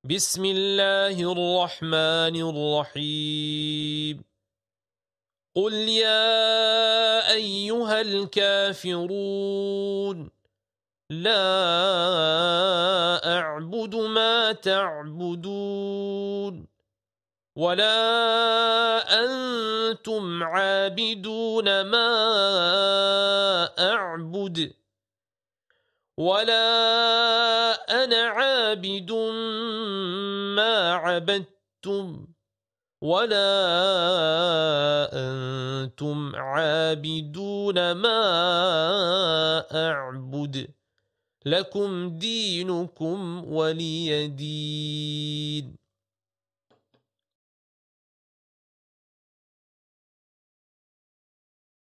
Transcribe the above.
بسم الله الرحمن الرحيم قل يا أيها الكافرون لا أعبد ما تعبدون ولا أنتم عابدون ما أعبد ولا أنا عابد ما عبدتم ولا أنتم عابدون ما أعبد لكم دينكم ولي دين.